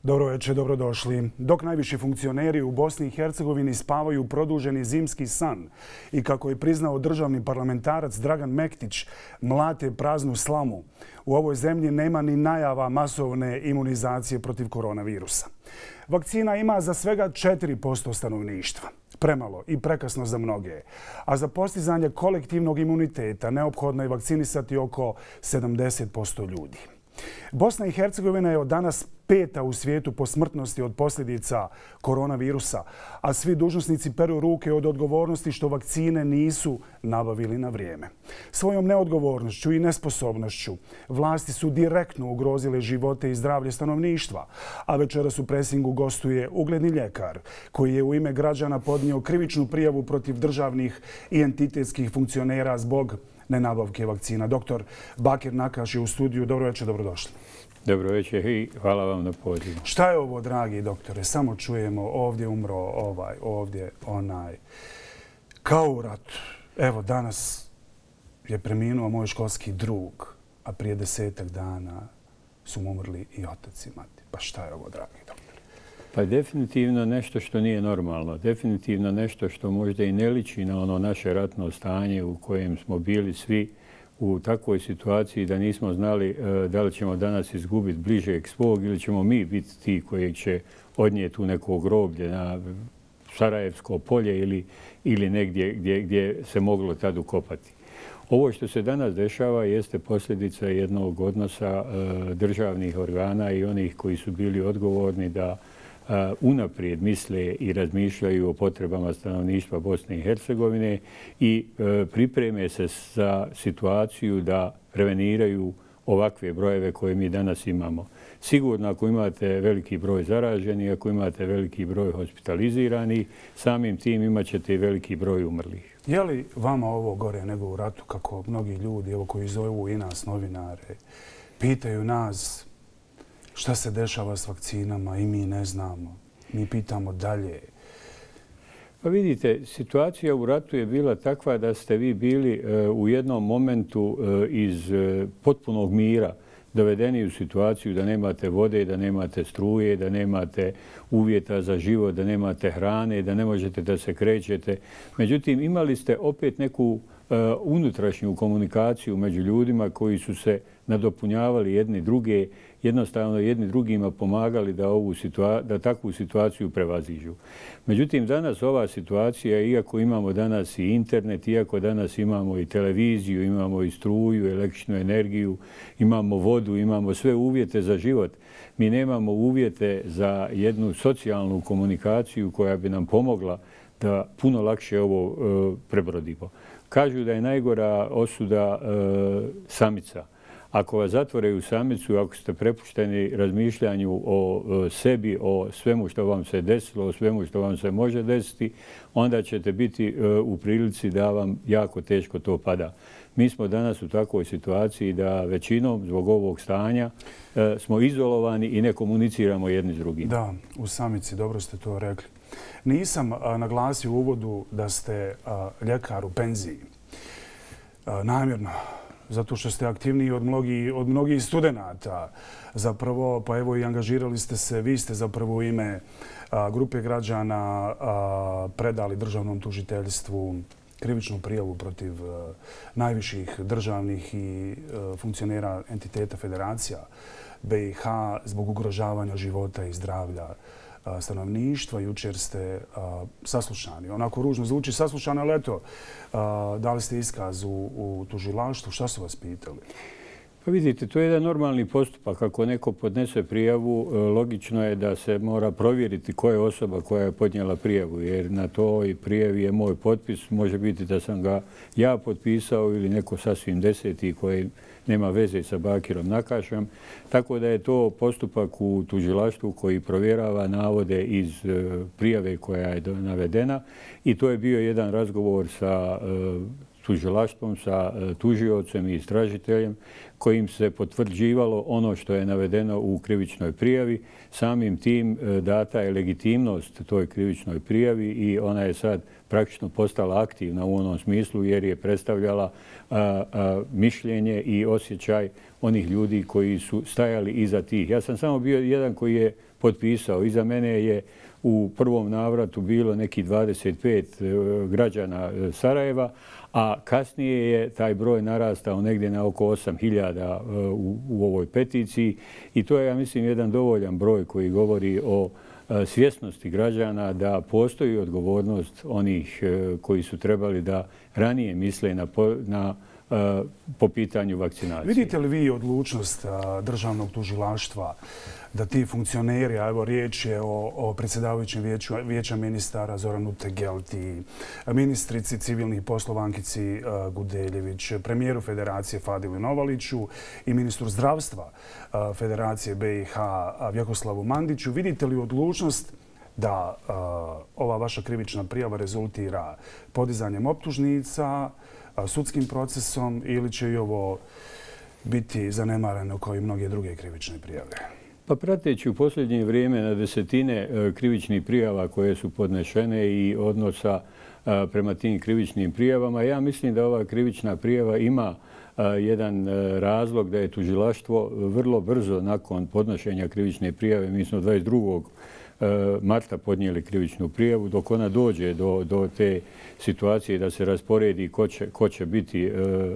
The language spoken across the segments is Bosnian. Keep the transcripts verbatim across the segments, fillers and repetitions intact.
Dobro večer, dobrodošli. Dok najviši funkcioneri u Bosni i Hercegovini spavaju produženi zimski san i kako je priznao državni parlamentarac Dragan Mektić, mlate praznu slamu, u ovoj zemlji nema ni najava masovne imunizacije protiv koronavirusa. Vakcina ima za svega četiri posto stanovništva. Premalo i prekasno za mnoge. A za postizanje kolektivnog imuniteta neophodno je vakcinisati oko sedamdeset posto ljudi. Bosna i Hercegovina je od danas peta u svijetu po smrtnosti od posljedica koronavirusa, a svi dužnosnici peru ruke od odgovornosti što vakcine nisu nabavili na vrijeme. Svojom neodgovornošću i nesposobnošću vlasti su direktno ugrozile živote i zdravlje stanovništva, a večeras u presingu gostuje ugledni ljekar koji je u ime građana podnio krivičnu prijavu protiv državnih i entitetskih funkcionera zbog nenabavke vakcina. Doktor Bakir Nakaš je u studiju. Dobro večer, dobrodošli. Dobro večer i hvala vam na pozivu. Šta je ovo, dragi doktore? Samo čujemo ovdje umro ovaj, ovdje onaj. Kao u ratu. Evo, danas je preminuo moj školski drug, a prije desetak dana su mu umrli i otac i mati. Pa šta je ovo, dragi doktore? Pa definitivno nešto što nije normalno. Definitivno nešto što možda i ne liči na ono naše ratno stanje u kojem smo bili svi u takvoj situaciji da nismo znali da li ćemo danas izgubiti bližeg svog ili ćemo mi biti ti koji će odnijeti u neko groblje na Sarajevsko polje ili, ili negdje gdje, gdje se moglo tad ukopati. Ovo što se danas dešava jeste posljedica jednog odnosa e, državnih organa i onih koji su bili odgovorni da Uh, unaprijed misle i razmišljaju o potrebama stanovništva Bosne i Hercegovine i uh, pripreme se za situaciju da preveniraju ovakve brojeve koje mi danas imamo. Sigurno ako imate veliki broj zaraženih, ako imate veliki broj hospitaliziranih, samim tim imat ćete i veliki broj umrlih. Je li vama ovo gore nego u ratu, kako mnogi ljudi evo, koji zovu i nas novinare, pitaju nas šta se dešava s vakcinama i mi ne znamo. Mi pitamo dalje. Pa vidite, situacija u ratu je bila takva da ste vi bili u jednom momentu iz potpunog mira dovedeni u situaciju da nemate vode, da nemate struje, da nemate uvjeta za život, da nemate hrane, da ne možete da se krećete. Međutim, imali ste opet neku unutrašnju komunikaciju među ljudima koji su se nadopunjavali jedni druge, jednostavno jedni drugima pomagali da, ovu situa da takvu situaciju prevaziđu. Međutim, danas ova situacija, iako imamo danas i internet, iako danas imamo i televiziju, imamo i struju, električnu energiju, imamo vodu, imamo sve uvjete za život, mi nemamo uvjete za jednu socijalnu komunikaciju koja bi nam pomogla da puno lakše ovo e, prebrodimo. Kažu da je najgora osuda e, samica. Ako vas zatvore u samicu, ako ste prepušteni razmišljanju o sebi, o svemu što vam se desilo, o svemu što vam se može desiti, onda ćete biti u prilici da vam jako teško to pada. Mi smo danas u takvoj situaciji da većinom zbog ovog stanja smo izolovani i ne komuniciramo jedni s drugim. Da, u samici, dobro ste to rekli. Nisam naglasio u uvodu da ste ljekar u penziji. Namjerno. Zato što ste aktivniji od mnogih, od mnogih studenata. Zapravo, pa evo i angažirali ste se, vi ste zapravo u ime a, grupe građana a, predali državnom tužiteljstvu krivičnu prijavu protiv a, najviših državnih i a, funkcionera entiteta federacija B i H zbog ugrožavanja života i zdravlja stanovništva. Jučer ste a, saslušani. Onako ružno zvuči saslušani, ali eto, a, dali ste iskaz u, u tužilaštvu. Šta su vas pitali? Pa vidite, to je jedan normalni postupak. Ako neko podnese prijavu, logično je da se mora provjeriti koja je osoba koja je podnijela prijavu, jer na toj prijavi je moj potpis. Može biti da sam ga ja potpisao ili neko sasvim deseti koji nema veze sa Bakirom Nakašem. Tako da je to postupak u tužilaštvu koji provjerava navode iz prijave koja je navedena i to je bio jedan razgovor sa tužilaštvom, sa tužiocem i istražiteljem kojim se potvrđivalo ono što je navedeno u krivičnoj prijavi. Samim tim data je legitimnost toj krivičnoj prijavi i ona je sad praktično postala aktivna u onom smislu jer je predstavljala a, a, mišljenje i osjećaj onih ljudi koji su stajali iza tih. Ja sam samo bio jedan koji je potpisao. Iza mene je u prvom navratu bilo neki dvadeset pet građana Sarajeva, a kasnije je taj broj narastao negdje na oko osam hiljada u, u ovoj peticiji i to je, ja mislim, jedan dovoljan broj koji govori o svjesnosti građana da postoji odgovornost onih koji su trebali da ranije misle na, na po pitanju vakcinacije. Vidite li vi odlučnost državnog tužilaštva da ti funkcioneri, a evo riječ je o, o predsjedavajućem vijeću, vijeća ministara Zoranu Tegelti, ministrici civilnih poslova Ankici Gudeljević, premijeru Federacije Fadilu Novaliću i ministru zdravstva Federacije B i H Vjekoslavu Mandiću. Vidite li odlučnost da ova vaša krivična prijava rezultira podizanjem optužnica, sudskim procesom ili će i ovo biti zanemareno kao i mnoge druge krivične prijave? Pa prateći u posljednje vrijeme na desetine krivičnih prijava koje su podnešene i odnosa prema tim krivičnim prijavama, ja mislim da ova krivična prijava ima jedan razlog da je tužilaštvo vrlo brzo nakon podnošenja krivične prijave, mi smo dvadeset drugog marta podnijeli krivičnu prijavu, dok ona dođe do, do te situacije da se rasporedi ko će, ko će biti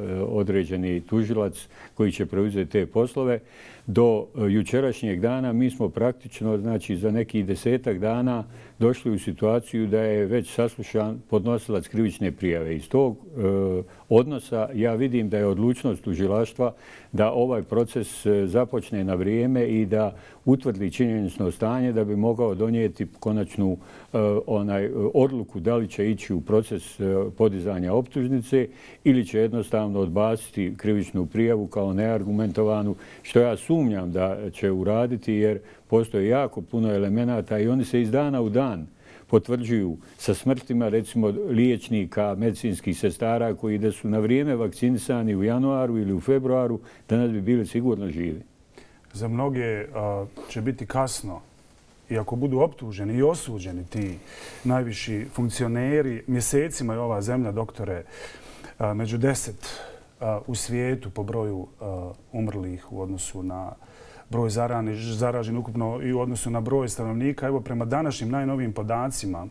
određeni tužilac koji će preuzeti te poslove. Do jučerašnjeg dana mi smo praktično, znači za nekih desetak dana, došli u situaciju da je već saslušan podnosilac krivične prijave. Iz tog e, odnosa ja vidim da je odlučnost tužilaštva da ovaj proces započne na vrijeme i da utvrdi činjenično stanje da bi mogao donijeti konačnu e, onaj odluku da li će ići u proces e, podizanja optužnice ili će jednostavno odbaciti krivičnu prijavu kao neargumentovanu, što ja sumnjam da će uraditi jer postoje jako puno elemenata i oni se iz dana u dan potvrđuju sa smrtima, recimo, liječnika, medicinskih sestara koji da su na vrijeme vakcinisani u januaru ili u februaru, danas bi bili sigurno živi. Za mnoge a, će biti kasno i ako budu optuženi i osuđeni ti najviši funkcioneri, mjesecima je ova zemlja, doktore, a, među deset a, u svijetu po broju a, umrlih u odnosu na broj zaražen ukupno i u odnosu na broj stanovnika. Evo, prema današnjim najnovijim podacima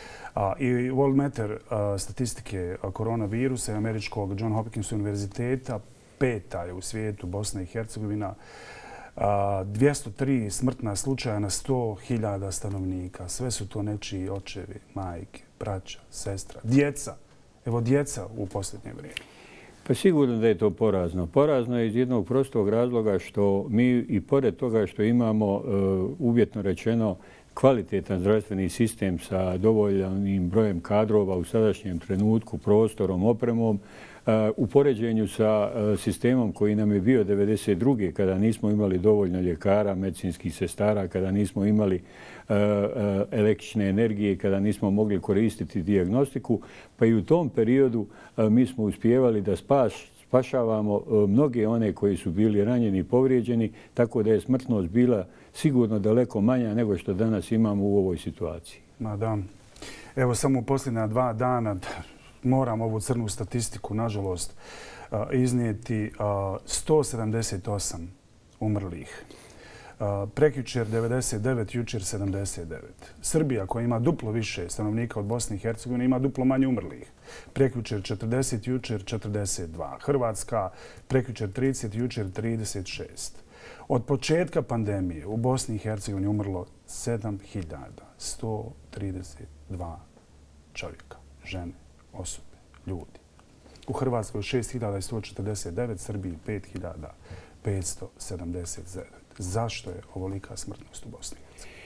a, i Worldmeter a, statistike koronavirusa i američkog John Hopkins univerziteta, peta je u svijetu Bosna i Hercegovina, a, dvjesto tri smrtna slučaja na sto hiljada stanovnika. Sve su to nečiji očevi, majke, braća, sestra, djeca. Evo, djeca u posljednje vrijeme. Pa sigurno da je to porazno. Porazno je iz jednog prostog razloga što mi i pored toga što imamo uh, uvjetno rečeno kvalitetan zdravstveni sistem sa dovoljnim brojem kadrova u sadašnjem trenutku, prostorom, opremom, uh, u poređenju sa uh, sistemom koji nam je bio devedeset druge kada nismo imali dovoljno ljekara, medicinskih sestara, kada nismo imali uh, uh, električne energije, kada nismo mogli koristiti dijagnostiku, pa i u tom periodu uh, mi smo uspijevali da spas, spašavamo uh, mnoge one koji su bili ranjeni i povrijeđeni, tako da je smrtnost bila sigurno daleko manja nego što danas imamo u ovoj situaciji. Ma da. Evo, samo u posljednja dva dana moram ovu crnu statistiku, nažalost, iznijeti sto sedamdeset osam umrlih. Prekjučer devedeset devet, jučer sedamdeset devet. Srbija, koja ima duplo više stanovnika od Bosne i Hercegovine, ima duplo manje umrlih. Prekjučer četrdeset, jučer četrdeset dva. Hrvatska prekjučer trideset, jučer trideset šest. Od početka pandemije u Bosni i Hercegovini umrlo sedam hiljada sto trideset dva čovjeka, žene, osobe, ljudi. U Hrvatskoj šest hiljada sto četrdeset devet, Srbiji pet hiljada petsto sedamdeset devet. Zašto je ovolika smrtnost u Bosni i Hercegovini?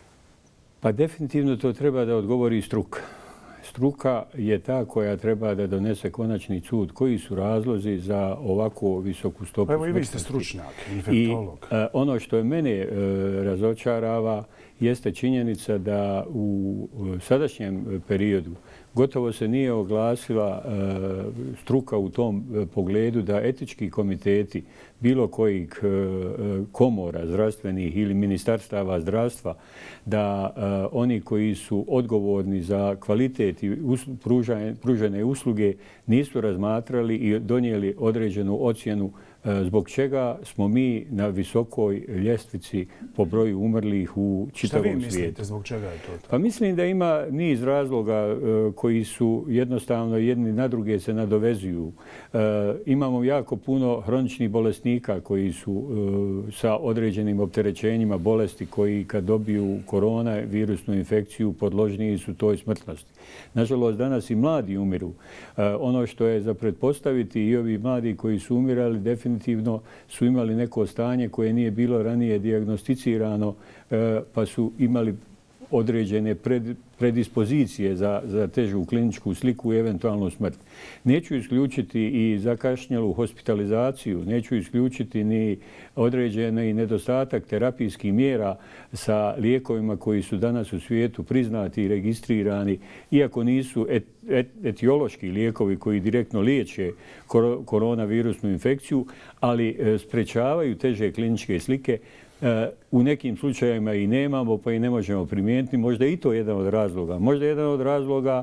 Pa definitivno to treba da odgovori struka. Struka je ta koja treba da donese konačni sud. Koji su razlozi za ovako visoku stopu smrtnosti? Pa evo i vi ste stručnjak, infektolog. I uh, ono što je mene uh, razočarava jeste činjenica da u sadašnjem periodu gotovo se nije oglasila uh, struka u tom uh, pogledu da etički komiteti bilo kojih uh, komora zdravstvenih ili ministarstava zdravstva, da uh, oni koji su odgovorni za kvalitet i uslu, pružane, pružene usluge nisu razmatrali i donijeli određenu ocjenu zbog čega smo mi na visokoj ljestvici po broju umrlih u čitavom svijetu. Šta vi mislite, zbog čega je to tako? Pa mislim da ima niz razloga koji su jednostavno jedni na druge se nadovezuju. Imamo jako puno hroničnih bolesnika koji su sa određenim opterećenjima bolesti koji kad dobiju korona virusnu infekciju podložniji su toj smrtnosti. Nažalost, danas i mladi umiru. Ono što je za pretpostaviti i ovi mladi koji su umirali definitivno su imali neko stanje koje nije bilo ranije dijagnosticirano pa su imali određene pred, predispozicije za, za težu kliničku sliku i eventualnu smrt. Neću isključiti i zakašnjelu hospitalizaciju, neću isključiti ni određeni nedostatak terapijskih mjera sa lijekovima koji su danas u svijetu priznati i registrirani, iako nisu et, et, etiološki lijekovi koji direktno liječe koronavirusnu infekciju, ali sprečavaju teže kliničke slike. U nekim slučajevima i nemamo, pa i ne možemo primijeniti. Možda i to je jedan od razloga. Možda je jedan od razloga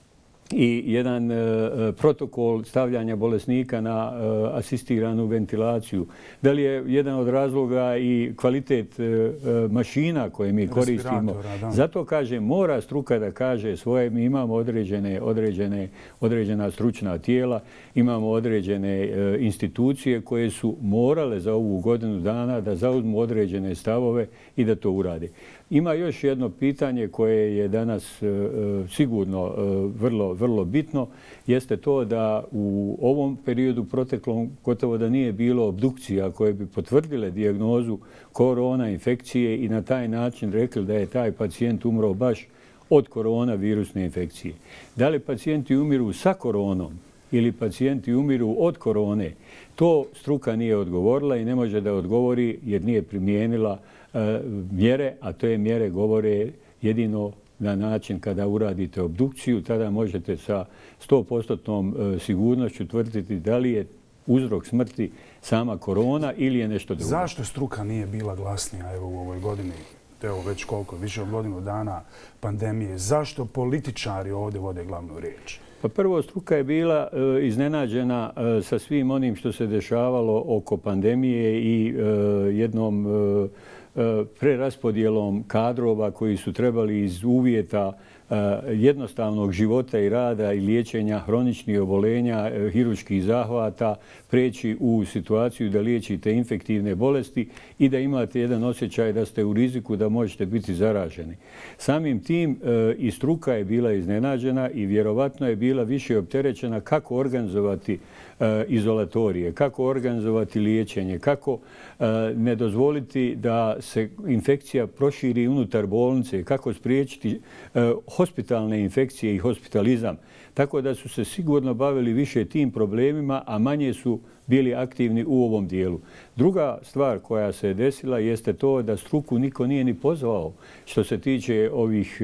i jedan protokol stavljanja bolesnika na asistiranu ventilaciju. Da li je jedan od razloga i kvalitet mašina koje mi koristimo? Zato kažem, mora struka da kaže svoje. Mi imamo određene, određene, određena stručna tijela, imamo određene institucije koje su morale za ovu godinu dana da zauzmu određene stavove i da to urade. Ima još jedno pitanje koje je danas sigurno vrlo, vrlo bitno, jeste to da u ovom periodu proteklom gotovo da nije bilo obdukcija koje bi potvrdile dijagnozu korona infekcije i na taj način rekli da je taj pacijent umro baš od koronavirusne infekcije. Da li pacijenti umiru sa koronom ili pacijenti umiru od korone, to struka nije odgovorila i ne može da odgovori jer nije primijenila mjere, a to je mjere govore jedino na način kada uradite obdukciju, tada možete sa sto posto sigurnošću tvrditi da li je uzrok smrti sama korona ili je nešto drugo. Zašto struka nije bila glasnija evo u ovoj godini? Evo već koliko, više od godinu dana pandemije. Zašto političari ovdje vode glavnu riječ? Pa prvo, struka je bila e, iznenađena e, sa svim onim što se dešavalo oko pandemije i e, jednom e, preraspodjelom kadrova koji su trebali iz uvjeta jednostavnog života i rada i liječenja hroničnih obolenja, hirurških zahvata, preći u situaciju da liječite infektivne bolesti i da imate jedan osjećaj da ste u riziku da možete biti zaraženi. Samim tim i struka je bila iznenađena i vjerovatno je bila više opterećena kako organizovati izolatorije, kako organizovati liječenje, kako ne dozvoliti da se infekcija proširi unutar bolnice, kako spriječiti hospitalne infekcije i hospitalizam. Tako da su se sigurno bavili više tim problemima, a manje su bili aktivni u ovom dijelu. Druga stvar koja se desila jeste to da struku niko nije ni pozvao što se tiče ovih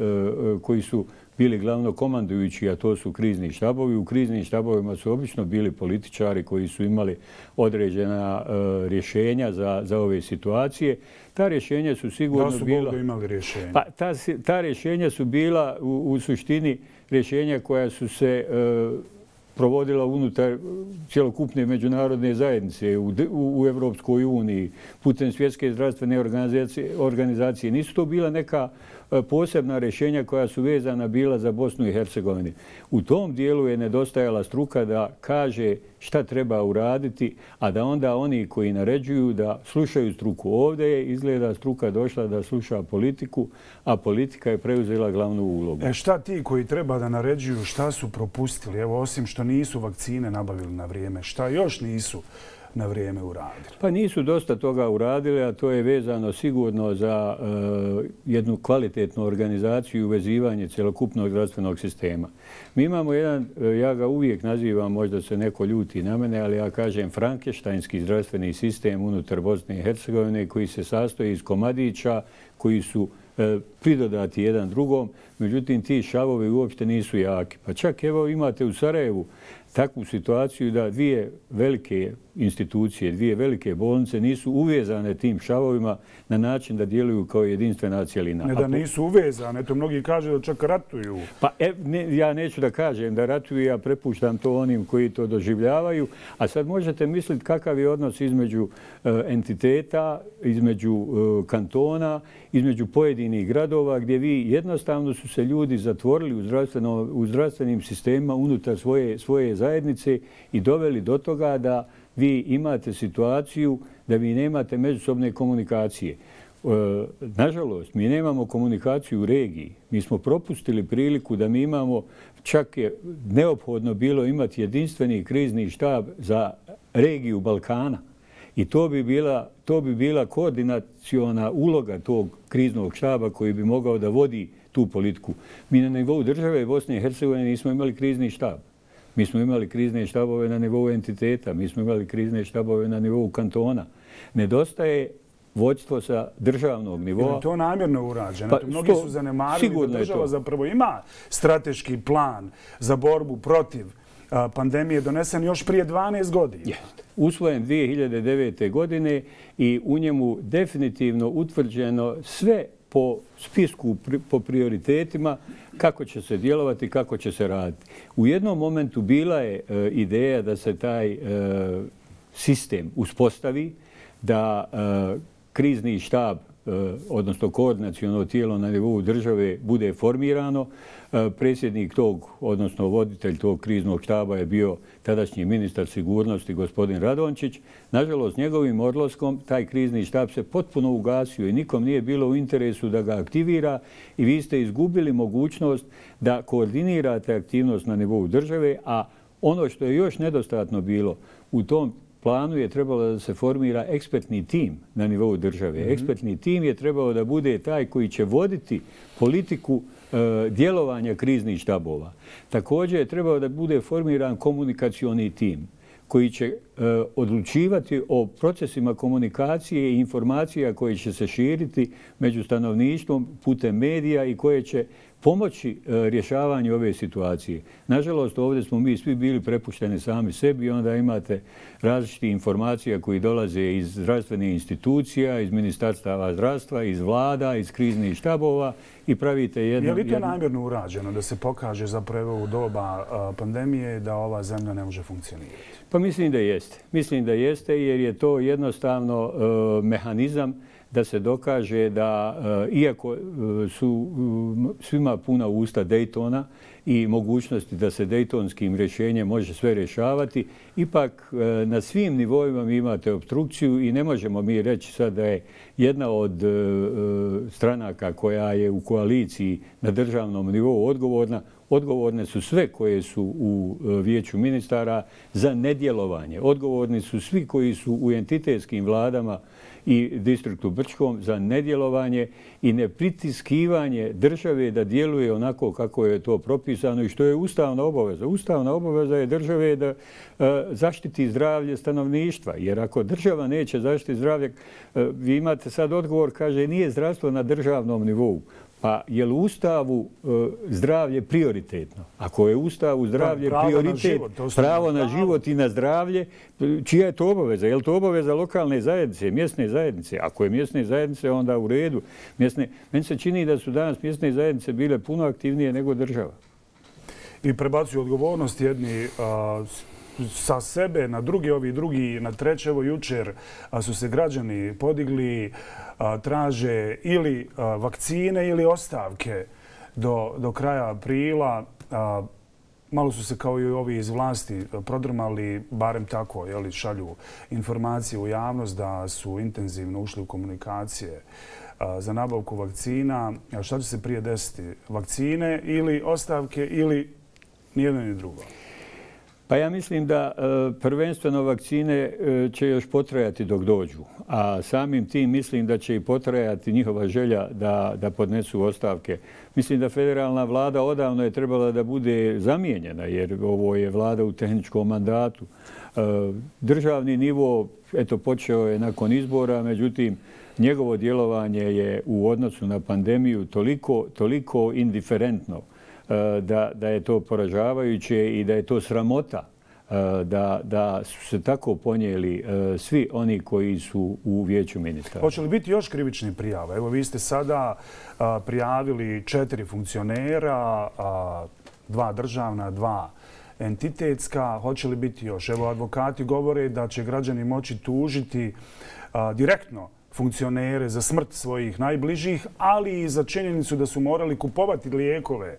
koji su bili glavno komandujući, a to su krizni štabovi. U kriznim štabovima su obično bili političari koji su imali određena uh, rješenja za, za ove situacije. Ta rješenja su sigurno bila... Da su bila... imali rješenja? Pa, ta, ta rješenja su bila u, u suštini rješenja koja su se uh, provodila unutar cjelokupne međunarodne zajednice u, u, u Evropskoj uniji putem Svjetske zdravstvene organizacije, organizacije. Nisu to bila neka posebna rješenja koja su vezana bila za Bosnu i Hercegovinu. U tom dijelu je nedostajala struka da kaže šta treba uraditi, a da onda oni koji naređuju da slušaju struku. Ovdje je izgleda struka došla da sluša politiku, a politika je preuzela glavnu ulogu. E šta ti koji treba da naređuju, šta su propustili? Evo, osim što nisu vakcine nabavili na vrijeme, šta još nisu na vrijeme uradili? Pa nisu dosta toga uradili, a to je vezano sigurno za uh, jednu kvalitetnu organizaciju i uvezivanje cjelokupnog zdravstvenog sistema. Mi imamo jedan, ja ga uvijek nazivam, možda se neko ljuti na mene, ali ja kažem Frankensteinski zdravstveni sistem unutar Bosne i Hercegovine koji se sastoji iz komadića koji su pridodati jedan drugom, međutim ti šavovi uopšte nisu jaki. Pa čak evo imate u Sarajevu takvu situaciju da dvije velike institucije, dvije velike bolnice nisu uvezane tim šavovima na način da djeluju kao jedinstvena cjelina. Ne da nisu uvezane, to mnogi kažu da čak ratuju. Pa e, ne, ja neću da kažem da ratuju, ja prepuštam to onim koji to doživljavaju, a sad možete misliti kakav je odnos između e, entiteta, između e, kantona, između pojedinih gradova gdje vi jednostavno su se ljudi zatvorili u, zdravstveno, u zdravstvenim sistemima unutar svoje, svoje zajednice i doveli do toga da vi imate situaciju da vi nemate međusobne komunikacije. E, nažalost, mi nemamo komunikaciju u regiji. Mi smo propustili priliku da mi imamo, čak je neophodno bilo imati jedinstveni krizni štab za regiju Balkana. I to bi bila, to bi bila koordinaciona uloga tog kriznog štaba koji bi mogao da vodi tu politiku. Mi na nivou države Bosne i Hercegovine nismo imali krizni štab. Mi smo imali krizne štabove na nivou entiteta, mi smo imali krizne štabove na nivou kantona. Nedostaje vođstvo sa državnog nivoa. Je to namjerno urađeno? Pa, mnogi su zanemarili da država zapravo ima strateški plan za borbu protiv pandemije donesen još prije dvanaest godina. Jeste. Usvojen dvije hiljade devete. godine i u njemu definitivno utvrđeno sve po spisku, po prioritetima kako će se djelovati, kako će se raditi. U jednom momentu bila je e, ideja da se taj e, sistem uspostavi, da e, krizni štab, e, odnosno koordinaciono tijelo na nivou države bude formirano. E, predsjednik tog, odnosno voditelj tog kriznog štaba je bio tadašnji ministar sigurnosti gospodin Radončić. Nažalost, njegovim odlaskom taj krizni štab se potpuno ugasio i nikom nije bilo u interesu da ga aktivira i vi ste izgubili mogućnost da koordinirate aktivnost na nivou države, a ono što je još nedostatno bilo u tom planu je trebalo da se formira ekspertni tim na nivou države. Mm-hmm. Ekspertni tim je trebao da bude taj koji će voditi politiku e, djelovanja kriznih štabova. Također je trebao da bude formiran komunikacioni tim koji će e, odlučivati o procesima komunikacije i informacija koje će se širiti među stanovništvom putem medija i koje će pomoći e, rješavanju ove situacije. Nažalost, ovdje smo mi svi bili prepušteni sami sebi i onda imate različite informacija koji dolaze iz zdravstvenih institucija, iz ministarstava zdravstva, iz vlada, iz kriznih štabova i pravite jedno... Je li to namjerno urađeno da se pokaže zapravo u doba a, pandemije da ova zemlja ne može funkcionirati? Pa mislim da jeste. Mislim da jeste jer je to jednostavno e, mehanizam da se dokaže da, iako su svima puna usta Daytona i mogućnosti da se dejtonskim rješenjem može sve rješavati, ipak na svim nivoima mi imate obstrukciju i ne možemo mi reći sad da je jedna od stranaka koja je u koaliciji na državnom nivou odgovorna. Odgovorne su sve koje su u vijeću ministara za nedjelovanje. Odgovorni su svi koji su u entitetskim vladama i distriktu Brčkom za nedjelovanje i nepritiskivanje države da djeluje onako kako je to propisano i što je ustavna obaveza. Ustavna obaveza je države da uh, zaštiti zdravlje stanovništva, jer ako država neće zaštiti zdravlje, uh, vi imate sad odgovor, kaže, nije zdravstvo na državnom nivou. Pa je li u Ustavu e, zdravlje prioritetno? Ako je u Ustavu zdravlje pravo prioritet, na život, pravo na život i na zdravlje, čija je to obaveza? Je li to obaveza lokalne zajednice, mjesne zajednice? Ako je mjesne zajednice, onda u redu. Mjesne, meni se čini da su danas mjesne zajednice bile puno aktivnije nego država. I prebacuju odgovornost jedni a, sa sebe na drugi, ovi drugi na treće. Evo jučer a, su se građani podigli, a, traže ili a, vakcine ili ostavke do, do kraja aprila. A, malo su se kao i ovi iz vlasti prodrmali, barem tako, jeli, šalju informacije u javnost da su intenzivno ušli u komunikacije a, za nabavku vakcina. A šta će se prije desiti? Vakcine ili ostavke ili nijedno ni drugo? Pa ja mislim da e, prvenstveno vakcine e, će još potrajati dok dođu, a samim tim mislim da će i potrajati njihova želja da, da podnesu ostavke. Mislim da federalna vlada odavno je trebala da bude zamijenjena, jer ovo je vlada u tehničkom mandatu. E, državni nivo, eto, počeo je nakon izbora, međutim, njegovo djelovanje je u odnosu na pandemiju toliko, toliko indiferentno Da, da je to poražavajuće i da je to sramota da, da su se tako ponijeli svi oni koji su u vijeću ministara. Hoće li biti još krivičnih prijava? Evo, vi ste sada prijavili četiri funkcionera, dva državna, dva entitetska. Hoće li biti još? Evo, advokati govore da će građani moći tužiti direktno funkcionere za smrt svojih najbližih, ali i za činjenicu da su morali kupovati lijekove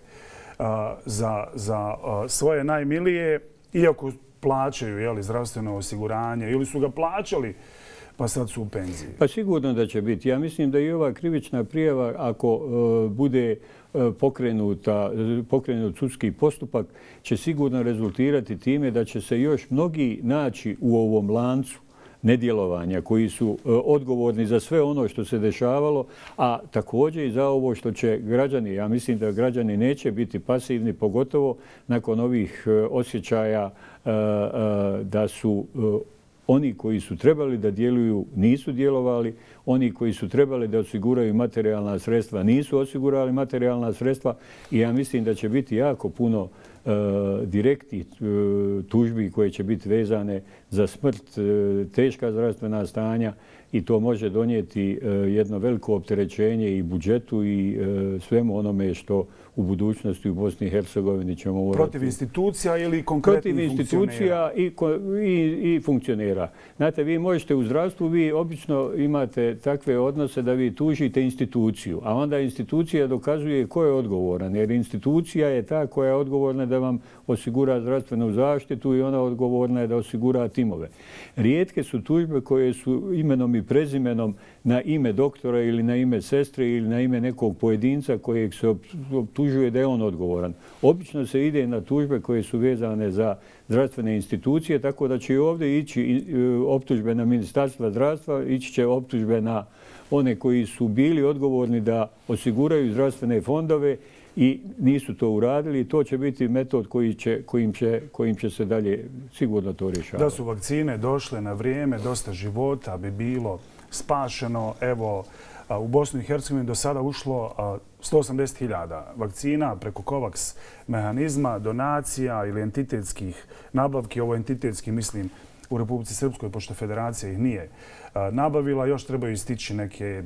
za, za svoje najmilije, iako plaćaju jeli, zdravstveno osiguranje, ili su ga plaćali pa sad su u penziji. Pa sigurno da će biti. Ja mislim da i ova krivična prijava, ako uh, bude uh, pokrenuta, pokrenut sudski postupak, će sigurno rezultirati time da će se još mnogi naći u ovom lancu nedjelovanja koji su uh, odgovorni za sve ono što se dešavalo, a također i za ovo što će građani, ja mislim da građani neće biti pasivni, pogotovo nakon ovih uh, osjećaja uh, uh, da su uh, oni koji su trebali da djeluju nisu djelovali, oni koji su trebali da osiguraju materijalna sredstva nisu osigurali materijalna sredstva i ja mislim da će biti jako puno e, direktnih e, tužbi koje će biti vezane za smrt, e, teška zdravstvena stanja i to može donijeti e, jedno veliko opterećenje i budžetu i e, svemu onome što u budućnosti u Bosni i Hercegovini ćemo morati... Protiv institucija ili konkretnih funkcionera? Protiv institucija i, i, i funkcionera. Znate, vi možete u zdravstvu, vi obično imate takve odnose da vi tužite instituciju, a onda institucija dokazuje ko je odgovoran, jer institucija je ta koja je odgovorna da vam osigura zdravstvenu zaštitu i ona odgovorna je da osigura timove. Rijetke su tužbe koje su imenom i prezimenom na ime doktora ili na ime sestre ili na ime nekog pojedinca kojeg se optužuje da je on odgovoran. Obično se ide na tužbe koje su vezane za zdravstvene institucije, tako da će i ovdje ići optužbe na Ministarstva zdravstva, ići će optužbe na one koji su bili odgovorni da osiguraju zdravstvene fondove i nisu to uradili. To će biti metod koji će, kojim, će, kojim će se dalje sigurno to rješavati. Da su vakcine došle na vrijeme, dosta života bi bilo spašeno. Evo, u Bosnu i Hercegovini do sada ušlo sto osamdeset hiljada vakcina preko COVAX mehanizma, donacija ili entitetskih nabavki. Ovo entitetski mislim u Republici Srpskoj, pošto federacija ih nije nabavila. Još trebaju istići neke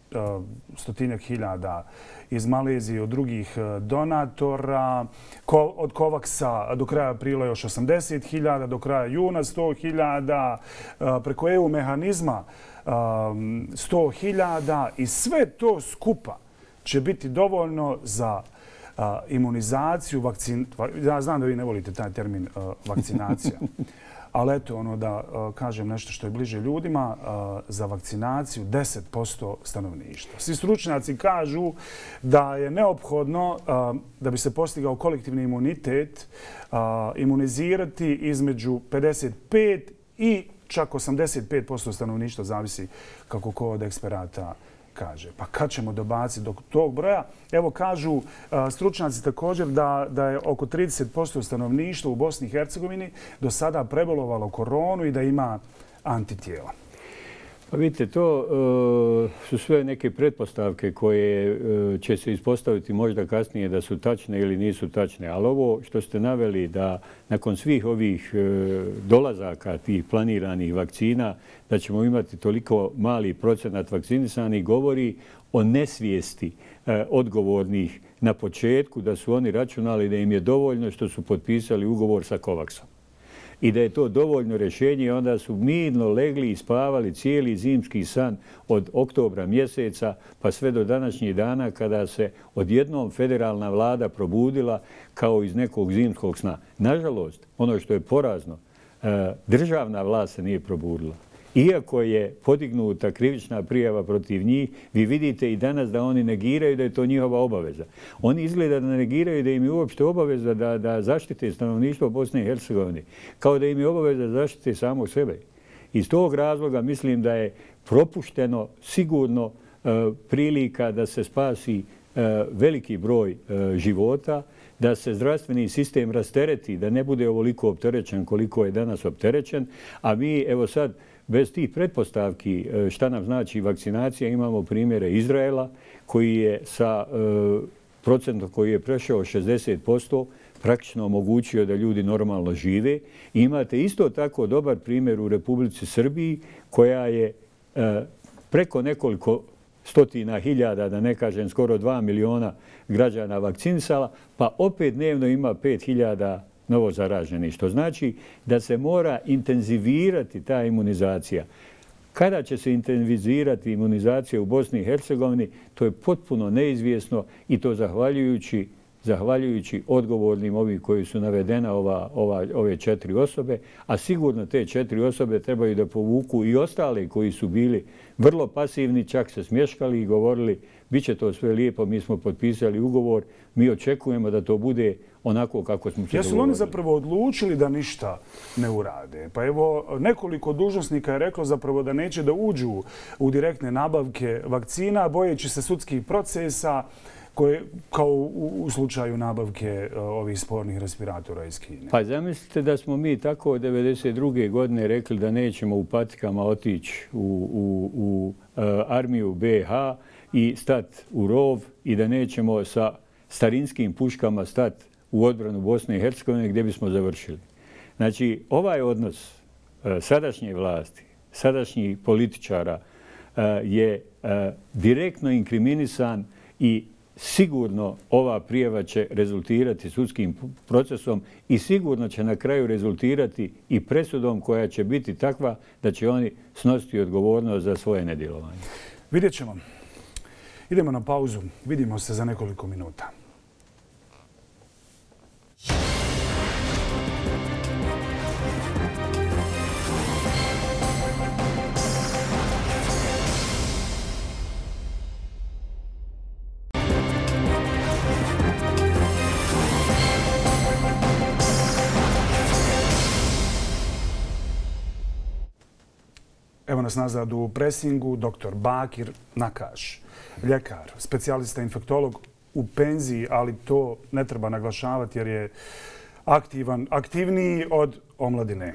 stotinjak hiljada iz Malezije od drugih donatora. Od COVAX-a do kraja aprila još osamdeset hiljada, do kraja juna sto hiljada, preko E U mehanizma sto hiljada i sve to skupa će biti dovoljno za imunizaciju, vakcin... Ja znam da vi ne volite taj termin vakcinacija, ali eto ono da kažem nešto što je bliže ljudima, za vakcinaciju deset posto stanovništva. Svi stručnjaci kažu da je neophodno da bi se postigao kolektivni imunitet imunizirati između pedeset pet i čak osamdeset pet posto stanovništva, zavisi kako ko od eksperata kaže. Pa kad ćemo dobaciti do tog broja? Evo kažu stručnjaci također da, da je oko trideset posto stanovništva u Bosni i Hercegovini do sada prebolovalo koronu i da ima antitijela. Pa vidite, to uh, su sve neke pretpostavke koje uh, će se ispostaviti možda kasnije da su tačne ili nisu tačne. Ali ovo što ste naveli da nakon svih ovih uh, dolazaka tih planiranih vakcina da ćemo imati toliko mali procenat vakcinisanih govori o nesvijesti uh, odgovornih na početku da su oni računali da im je dovoljno što su potpisali ugovor sa COVAX-om. I da je to dovoljno rješenje, onda su mirno legli i spavali cijeli zimski san od oktobra mjeseca pa sve do današnjih dana kada se odjednom federalna vlada probudila kao iz nekog zimskog sna. Nažalost, ono što je porazno, državna vlast se nije probudila. Iako je podignuta krivična prijava protiv njih, vi vidite i danas da oni negiraju da je to njihova obaveza. Oni izgleda da negiraju da im je uopšte obaveza da, da zaštite stanovništvo Bosne i Hercegovine, kao da im je obaveza da zaštite samog sebe. Iz tog razloga mislim da je propušteno sigurno e, prilika da se spasi e, veliki broj e, života, da se zdravstveni sistem rastereti, da ne bude ovoliko opterećen koliko je danas opterećen, a mi evo sad bez tih pretpostavki šta nam znači vakcinacija imamo primjere Izraela koji je sa e, procentom koji je prešao šezdeset posto praktično omogućio da ljudi normalno žive. I imate isto tako dobar primjer u Republici Srbiji koja je preko nekoliko stotina hiljada, da ne kažem skoro dva miliona građana vakcinisala, pa opet dnevno ima pet hiljada novo zaraženih. Što znači da se mora intenzivirati ta imunizacija. Kada će se intenzivizirati imunizacija u Bosni i Hercegovini, to je potpuno neizvjesno i to zahvaljujući zahvaljujući odgovornim ovih koji su navedena ova, ova, ove četiri osobe, a sigurno te četiri osobe trebaju da povuku i ostale koji su bili vrlo pasivni, čak se smješkali i govorili bit će to sve lijepo, mi smo potpisali ugovor, mi očekujemo da to bude onako kako smo se dogovorili. Jesu li oni zapravo odlučili da ništa ne urade? Pa evo, nekoliko dužnosnika je reklo zapravo da neće da uđu u direktne nabavke vakcina, bojeći se sudskih procesa, koje, kao u, u slučaju nabavke uh, ovih spornih respiratora iz Kine. Pa zamislite da smo mi tako od devedeset druge godine rekli da nećemo u patikama otići u, u, u uh, armiju be ha i stati u rov i da nećemo sa starinskim puškama stati u odbranu Bosne i Hercegovine gdje bismo završili. Znači, ovaj odnos uh, sadašnje vlasti, sadašnjih političara uh, je uh, direktno inkriminisan i sigurno ova prijava će rezultirati sudskim procesom i sigurno će na kraju rezultirati i presudom koja će biti takva da će oni snositi odgovornost za svoje nedjelovanje. Vidjet ćemo. Idemo na pauzu. Vidimo se za nekoliko minuta. Evo nas nazad u presingu, doktor Bakir Nakaš, ljekar, specijalista infektolog u penziji, ali to ne treba naglašavati jer je aktivan, aktivniji od omladine.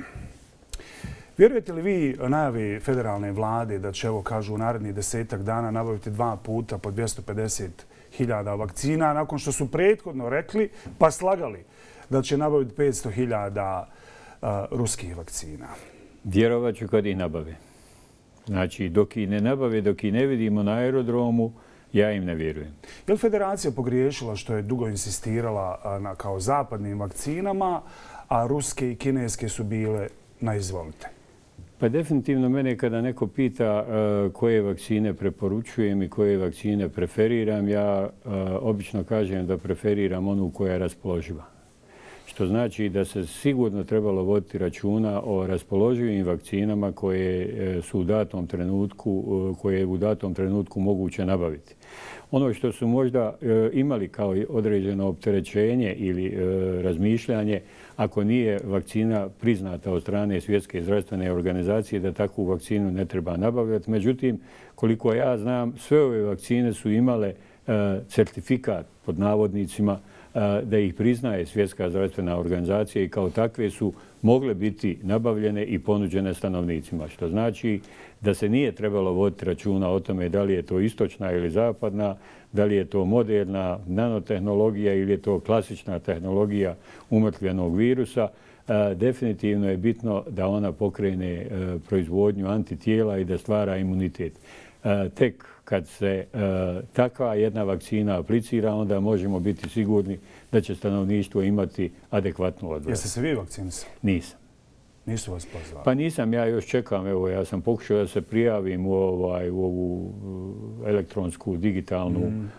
Vjerujete li vi najavi federalne vlade da će, evo kažu, u narednih desetak dana nabaviti dva puta po dvjesto pedeset hiljada vakcina, nakon što su prethodno rekli, pa slagali, da će nabaviti petsto hiljada uh, ruskih vakcina? Vjerovat ću kad ih nabave. Znači, dok ih ne nabave, dok ih ne vidimo na aerodromu, ja im ne vjerujem. Je li federacija pogriješila što je dugo insistirala na kao zapadnim vakcinama, a ruske i kineske su bile na izvolite? Pa definitivno mene kada neko pita uh, koje vakcine preporučujem i koje vakcine preferiram, ja uh, obično kažem da preferiram onu koja je raspoloživa. Što znači da se sigurno trebalo voditi računa o raspoloživim vakcinama koje su u datom trenutku, koje je u datom trenutku moguće nabaviti. Ono što su možda imali kao određeno opterećenje ili razmišljanje, ako nije vakcina priznata od strane Svjetske zdravstvene organizacije, da takvu vakcinu ne treba nabavljati. Međutim, koliko ja znam, sve ove vakcine su imale certifikat pod navodnicima da ih priznaje Svjetska zdravstvena organizacija i kao takve su mogle biti nabavljene i ponuđene stanovnicima. Što znači da se nije trebalo voditi računa o tome da li je to istočna ili zapadna, da li je to moderna nanotehnologija ili je to klasična tehnologija umrtvenog virusa. Definitivno je bitno da ona pokrene proizvodnju antitijela i da stvara imunitet. Tek kad se uh, takva jedna vakcina aplicira, onda možemo biti sigurni da će stanovništvo imati adekvatnu odbranu. Jeste se vi vakcinisali? Nisam. Nisu vas pozvali? Pa nisam, ja još čekam. Evo, ja sam pokušao da se prijavim u, ovaj, u ovu elektronsku, digitalnu mm.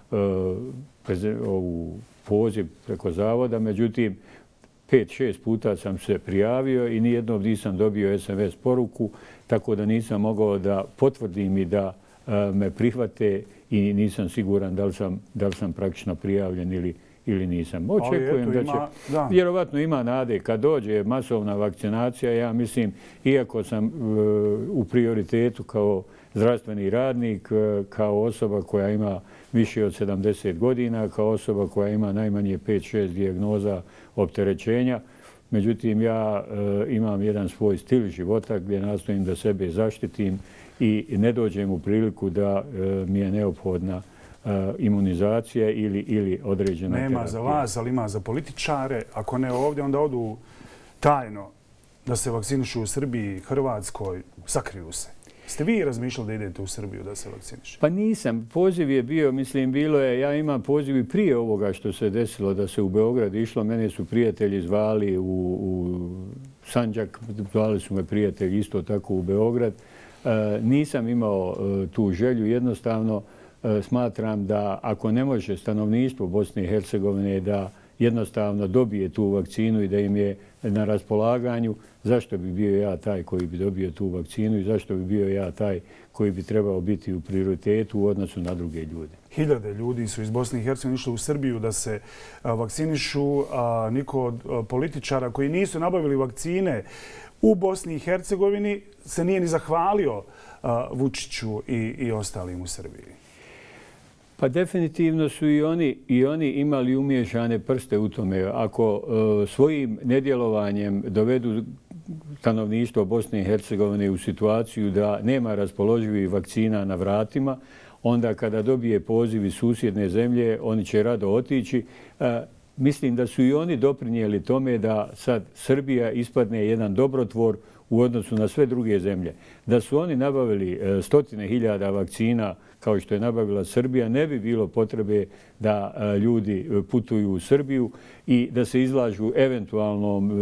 uh, ovu poziv preko zavoda. Međutim, pet, šest puta sam se prijavio i nijednom nisam dobio es em es poruku, tako da nisam mogao da potvrdim i da me prihvate i nisam siguran da li sam, da li sam praktično prijavljen ili, ili nisam. Očekujem da će... Ima, da. Vjerovatno ima nade. Kad dođe masovna vakcinacija, ja mislim, iako sam uh, u prioritetu kao zdravstveni radnik, uh, kao osoba koja ima više od sedamdeset godina, kao osoba koja ima najmanje pet šest dijagnoza opterećenja, međutim, ja uh, imam jedan svoj stil života gdje nastojim da sebe zaštitim i ne dođem u priliku da e, mi je neophodna imunizacija ili, ili određena terapija. Nema za vas, ali ima za političare. Ako ne ovdje, onda odu tajno da se vakcinišu u Srbiji, Hrvatskoj, sakriju se. Ste vi razmišljali da idete u Srbiju da se vakciniše? Pa nisam. Poziv je bio, mislim, bilo je, ja imam poziv i prije ovoga što se desilo da se u Beograd išlo. Mene su prijatelji zvali u, u Sandžak, zvali su me prijatelji isto tako u Beograd. E, nisam imao e, tu želju, jednostavno e, smatram da ako ne može stanovništvo Bosne i Hercegovine da jednostavno dobije tu vakcinu i da im je na raspolaganju, zašto bi bio ja taj koji bi dobio tu vakcinu i zašto bi bio ja taj koji bi trebao biti u prioritetu u odnosu na druge ljude. Hiljade ljudi su iz Bosne i Hercegovine išli u Srbiju da se vakcinišu, a niko od političara koji nisu nabavili vakcine u Bosni i Hercegovini se nije ni zahvalio Vučiću i, i ostalim u Srbiji. Pa definitivno su i oni, i oni imali umiješane prste u tome. Ako e, svojim nedjelovanjem dovedu stanovništvo Bosne i Hercegovine u situaciju da nema raspoloživih vakcina na vratima, onda kada dobije poziv iz susjedne zemlje, oni će rado otići. E, mislim da su i oni doprinijeli tome da sad Srbija ispadne jedan dobrotvor u odnosu na sve druge zemlje. Da su oni nabavili stotine hiljada vakcina kao što je nabavila Srbija, ne bi bilo potrebe da ljudi putuju u Srbiju i da se izlažu eventualnom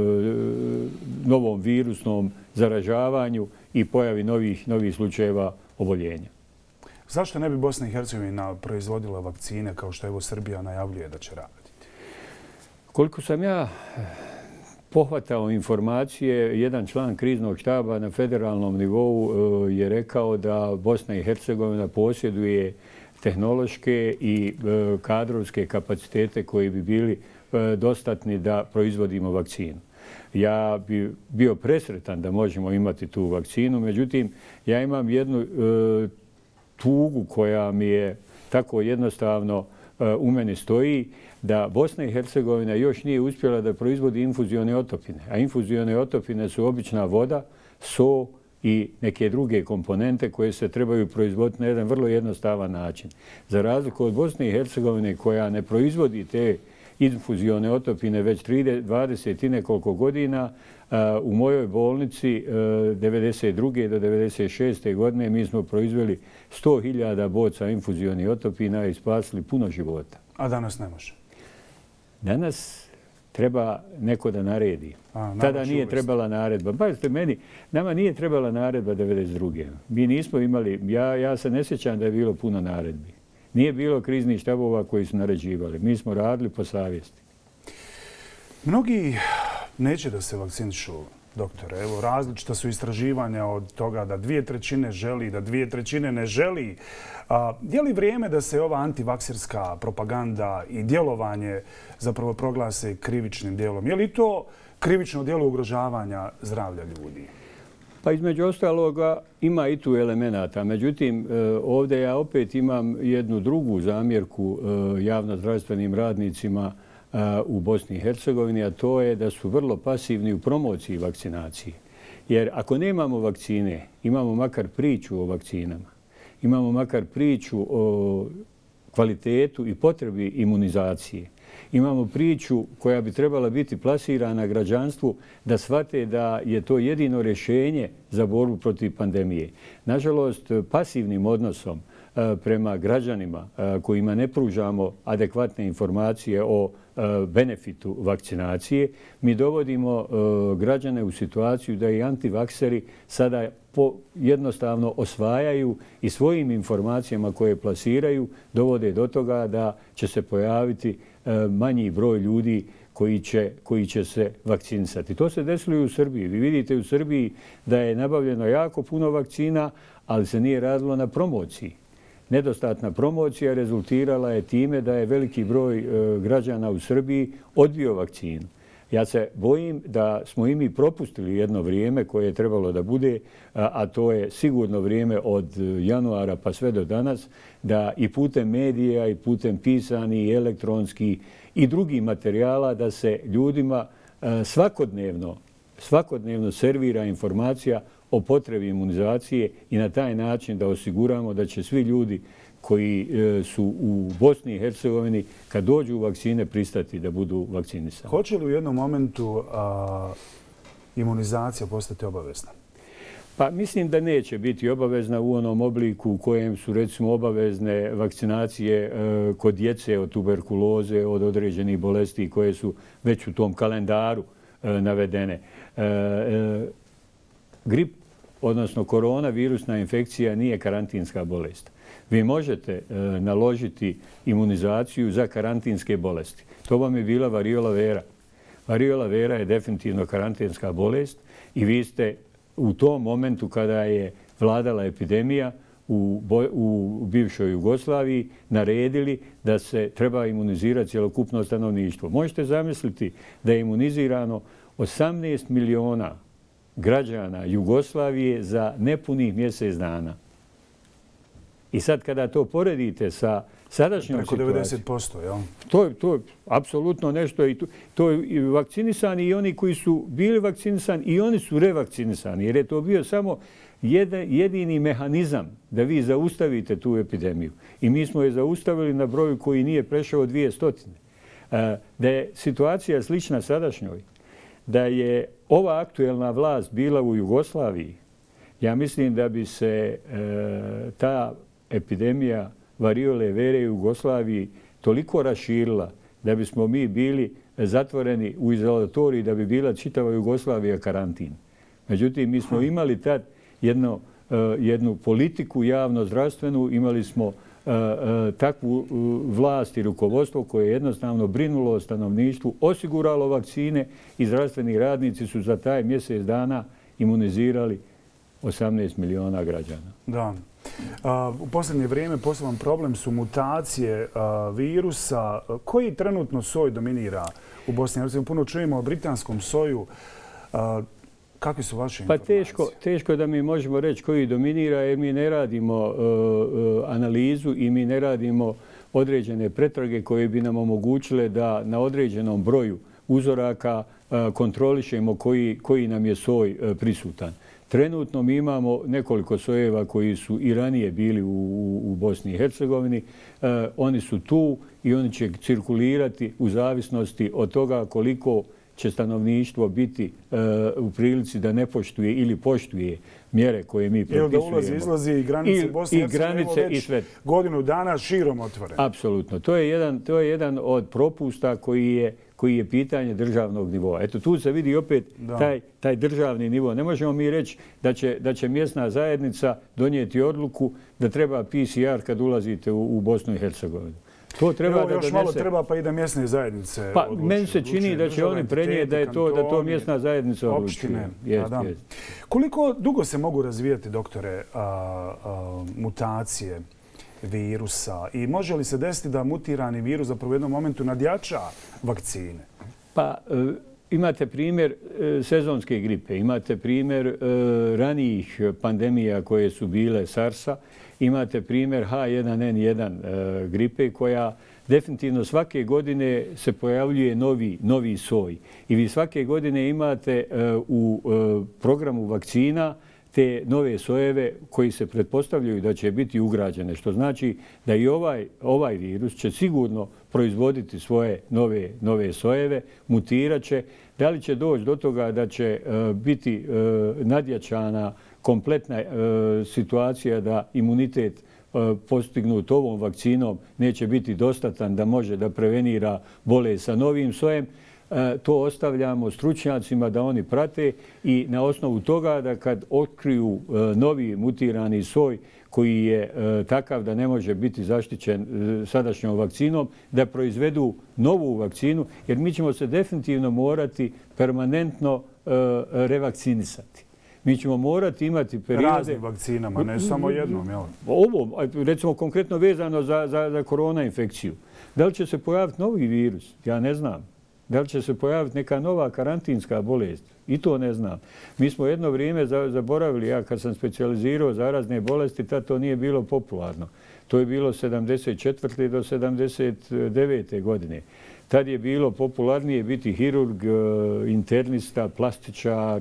novom virusnom zaražavanju i pojavi novih, novih slučajeva oboljenja. Zašto ne bi Bosna i Hercegovina proizvodila vakcine kao što evo Srbija najavljuje da će raditi? Koliko sam ja pohvatao informacije, jedan član kriznog štaba na federalnom nivou je rekao da Bosna i Hercegovina posjeduje tehnološke i kadrovske kapacitete koji bi bili dostatni da proizvodimo vakcinu. Ja bi bio presretan da možemo imati tu vakcinu, međutim, ja imam jednu tugu koja mi je tako jednostavno u meni stoji, da Bosna i Hercegovina još nije uspjela da proizvodi infuzione otopine. A infuzione otopine su obična voda, so i neke druge komponente koje se trebaju proizvoditi na jedan vrlo jednostavan način. Za razliku od Bosne i Hercegovine koja ne proizvodi te infuzione otopine već dvadeset i nekoliko godina, u mojoj bolnici devedeset druge do devedeset šeste godine mi smo proizveli sto hiljada boca infuzionih otopina i spasili puno života. A danas ne može? Danas treba neko da naredi. A, Tada nije trebala naredba. Pazite, meni, nama nije trebala naredba devedeset druge. Mi nismo imali, ja, ja se ne sjećam da je bilo puno naredbi. Nije bilo kriznih štabova koji su naređivali. Mi smo radili po savjesti. Mnogi neće da se vakcinišu, doktore. Evo, različita su istraživanja od toga da dvije trećine želi, da dvije trećine ne želi. A, je li vrijeme da se ova antivakserska propaganda i djelovanje zapravo proglase krivičnim djelom? Je li to krivično djelo ugrožavanja zdravlja ljudi? Pa između ostaloga ima i tu elemenata. Međutim, ovdje ja opet imam jednu drugu zamjerku javnozdravstvenim radnicima u Bosni i Hercegovini, a to je da su vrlo pasivni u promociji vakcinacije. Jer ako nemamo vakcine, imamo makar priču o vakcinama, imamo makar priču o kvalitetu i potrebi imunizacije, imamo priču koja bi trebala biti plasirana građanstvu da shvate da je to jedino rješenje za borbu protiv pandemije. Nažalost, pasivnim odnosom prema građanima kojima ne pružamo adekvatne informacije o benefitu vakcinacije, mi dovodimo građane u situaciju da i antivakseri sada jednostavno osvajaju i svojim informacijama koje plasiraju dovode do toga da će se pojaviti manji broj ljudi koji će, koji će se vakcinisati. To se desilo i u Srbiji. Vi vidite u Srbiji da je nabavljeno jako puno vakcina, ali se nije radilo na promociji. Nedostatna promocija rezultirala je time da je veliki broj građana u Srbiji odbio vakcinu. Ja se bojim da smo i mi propustili jedno vrijeme koje je trebalo da bude, a to je sigurno vrijeme od januara pa sve do danas, da i putem medija i putem pisani i elektronski i drugih materijala da se ljudima svakodnevno, svakodnevno servira informacija o potrebi imunizacije i na taj način da osiguramo da će svi ljudi koji su u Bosni i Hercegovini kad dođu u vakcine pristati da budu vakcinisani. Hoće li u jednom momentu a, imunizacija postati obavezna? Pa mislim da neće biti obavezna u onom obliku u kojem su recimo obavezne vakcinacije e, kod djece od tuberkuloze, od određenih bolesti koje su već u tom kalendaru e, navedene. E, e, grip, odnosno koronavirusna infekcija nije karantinska bolest. Vi možete e, naložiti imunizaciju za karantinske bolesti. To vam je bila variola vera. Variola vera je definitivno karantinska bolest i vi ste u tom momentu kada je vladala epidemija u, u bivšoj Jugoslaviji naredili da se treba imunizirati cjelokupno stanovništvo. Možete zamisliti da je imunizirano osamnaest miliona građana Jugoslavije za nepunih mjesec dana. I sad kada to poredite sa sadašnjom situacijom... Preko devedeset posto, jel? To je, to je apsolutno nešto. I to, to je i vakcinisani i oni koji su bili vakcinisani i oni su revakcinisani. Jer je to bio samo jedan, jedini mehanizam da vi zaustavite tu epidemiju. I mi smo je zaustavili na broju koji nije prešao dvije stotine. Da je situacija slična sadašnjoj, da je ova aktuelna vlast bila u Jugoslaviji, ja mislim da bi se e, ta epidemija variole vere u Jugoslaviji toliko raširila da bismo mi bili zatvoreni u izolatoriji, da bi bila čitava Jugoslavija karantin. Međutim, mi smo imali tad jedno, jednu politiku javno-zdravstvenu, imali smo takvu vlast i rukovodstvo koje je jednostavno brinulo o stanovništvu, osiguralo vakcine i zdravstveni radnici su za taj mjesec dana imunizirali osamnaest miliona građana. Da. U posljednje vrijeme poseban problem su mutacije virusa. Koji trenutno soj dominira u Bosni i Hercegovini? Puno čujemo o britanskom soju. Kakve su vaše informacije? Pa teško, teško da mi možemo reći koji dominira jer mi ne radimo uh, uh, analizu i mi ne radimo određene pretrage koje bi nam omogućile da na određenom broju uzoraka uh, kontrolišemo koji, koji nam je soj uh, prisutan. Trenutno mi imamo nekoliko sojeva koji su i ranije bili u, u, u Bosni i Hercegovini. Uh, oni su tu i oni će cirkulirati u zavisnosti od toga koliko će stanovništvo biti uh, u prilici da ne poštuje ili poštuje mjere koje mi propisujemo. Jel da ulazi, izlazi i granice I, Bosne i Hercegovine već godinu dana širom otvorene? Apsolutno. To je jedan, to je jedan od propusta koji je, koji je pitanje državnog nivoa. Eto, tu se vidi opet taj, taj državni nivo. Ne možemo mi reći da će, da će mjesna zajednica donijeti odluku da treba P C R kad ulazite u, u Bosnu i Hercegovinu. To treba Evo, da još donese... malo treba pa i da mjesne zajednice pa, odlučuju. Meni se čini da će oni prenijeti da je to, da to mjesna zajednica odlučuje. Opštine. Jest, da. jest. Koliko dugo se mogu razvijati, doktore, a, a, mutacije virusa i može li se desiti da mutirani virus zapravo u jednom momentu nadjača vakcine? Pa, e, imate primjer e, sezonske gripe, imate primjer e, ranijih pandemija koje su bile SARS-a, imate primjer H jedan N jedan e, gripe koja definitivno svake godine se pojavljuje novi, novi soj. I vi svake godine imate e, u e, programu vakcina te nove sojeve koji se pretpostavljaju da će biti ugrađene. Što znači da i ovaj, ovaj virus će sigurno proizvoditi svoje nove, nove sojeve, mutirat će. Da li će doći do toga da će uh, biti uh, nadjačana kompletna uh, situacija da imunitet uh, postignut ovom vakcinom neće biti dostatan da može da prevenira bolest sa novim sojem, to ostavljamo stručnjacima da oni prate i na osnovu toga da kad otkriju novi mutirani soj koji je takav da ne može biti zaštićen sadašnjom vakcinom, da proizvedu novu vakcinu, jer mi ćemo se definitivno morati permanentno revakcinisati. Mi ćemo morati imati periode... Raznim vakcinama, ne samo jednom, jel? Ovo, recimo konkretno vezano za, za, za korona infekciju. Da li će se pojaviti novi virus? Ja ne znam. Da li će se pojaviti neka nova karantinska bolest? I to ne znam. Mi smo jedno vrijeme zaboravili, ja kad sam specijalizirao zarazne bolesti, tad to nije bilo popularno. To je bilo sedamdeset četvrte do sedamdeset devete godine. Tad je bilo popularnije biti hirurg, internista, plastičar,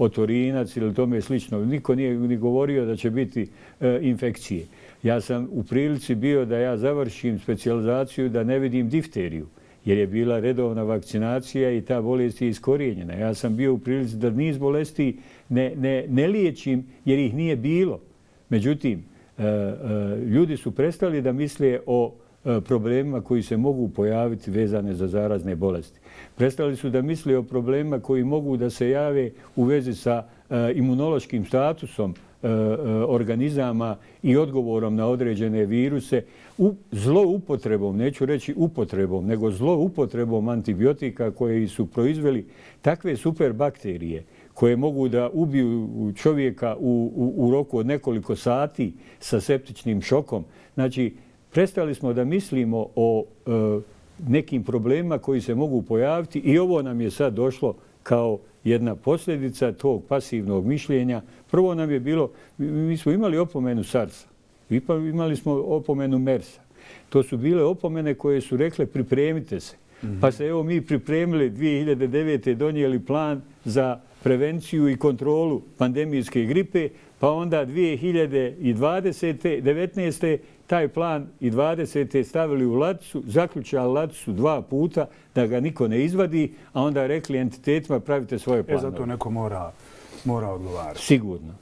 otorinac ili tome slično. Niko nije ni govorio da će biti e, infekcije. Ja sam u prilici bio da ja završim specijalizaciju da ne vidim difteriju, jer je bila redovna vakcinacija i ta bolest je iskorijenjena. Ja sam bio u prilici da niz bolesti ne, ne, ne liječim jer ih nije bilo. Međutim, e, e, ljudi su prestali da misle o e, problemima koji se mogu pojaviti vezane za zarazne bolesti. Prestali su da misle o problemima koji mogu da se jave u vezi sa e, imunološkim statusom e, e, organizama i odgovorom na određene viruse, u zloupotrebom, neću reći upotrebom, nego zloupotrebom antibiotika koje su proizveli takve superbakterije koje mogu da ubiju čovjeka u, u, u roku od nekoliko sati sa septičnim šokom. Znači, prestali smo da mislimo o e, nekim problemima koji se mogu pojaviti i ovo nam je sad došlo kao jedna posljedica tog pasivnog mišljenja. Prvo nam je bilo, mi smo imali opomenu SARS-a, imali smo opomenu MERS-a. To su bile opomene koje su rekle pripremite se. Mm-hmm. Pa se evo mi pripremili dvije hiljade devete. donijeli plan za prevenciju i kontrolu pandemijske gripe, pa onda dvije hiljade dvadesete. devetnaeste. taj plan i dvadesete. stavili u ladicu, zaključali ladicu dva puta da ga niko ne izvadi, a onda rekli entitetima pravite svoje planove. E, zato neko mora, mora odgovarati. Sigurno.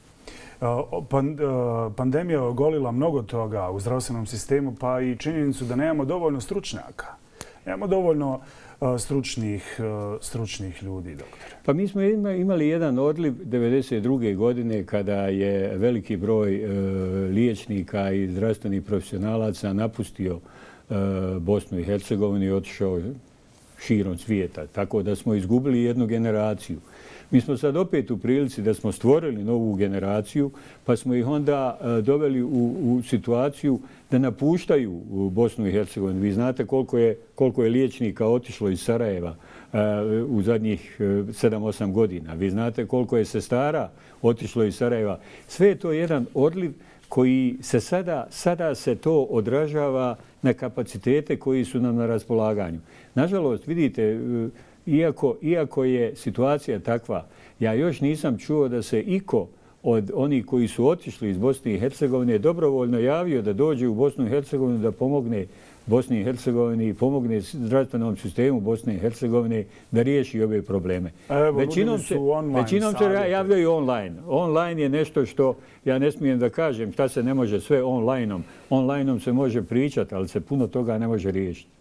Pandemija je ogolila mnogo toga u zdravstvenom sistemu, pa i činjenicu da nemamo dovoljno stručnjaka. Nemamo dovoljno stručnih, stručnih ljudi, doktore. Pa mi smo imali jedan odliv devedeset druge. godine kada je veliki broj liječnika i zdravstvenih profesionalaca napustio Bosnu i Hercegovinu i otišao širom svijeta. Tako da smo izgubili jednu generaciju. Mi smo sad opet u prilici da smo stvorili novu generaciju, pa smo ih onda doveli u, u situaciju da napuštaju Bosnu i Hercegovinu. Vi znate koliko je, koliko je liječnika otišlo iz Sarajeva uh, u zadnjih sedam osam godina. Vi znate koliko je sestara otišlo iz Sarajeva. Sve je to jedan odliv koji se sada, sada se to odražava na kapacitete koji su nam na raspolaganju. Nažalost, vidite, Iako, iako je situacija takva, ja još nisam čuo da se iko od onih koji su otišli iz Bosne i Hercegovine dobrovoljno javio da dođe u Bosnu i Hercegovinu da pomogne Bosni i Hercegovini i pomogne zdravstvenom sistemu Bosne i Hercegovine da riješi ove probleme. Evo, većinom se, većinom se javljaju online. Online je nešto što ja ne smijem da kažem šta se ne može sve onlineom. Onlineom se može pričati, ali se puno toga ne može riješiti.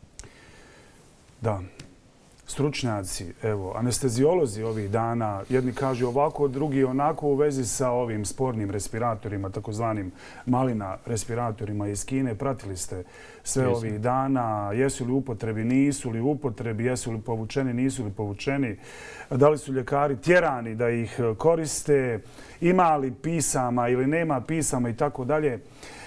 Da. Stručnjaci, evo, anestezijolozi ovih dana, jedni kažu ovako, drugi onako u vezi sa ovim spornim respiratorima, takozvanim malina respiratorima iz Kine. Pratili ste sve Jesu. ovih dana. Jesu li u upotrebi, nisu li u upotrebi, jesu li povučeni, nisu li povučeni. Da li su ljekari tjerani da ih koriste, ima li pisama ili nema pisama i tako dalje.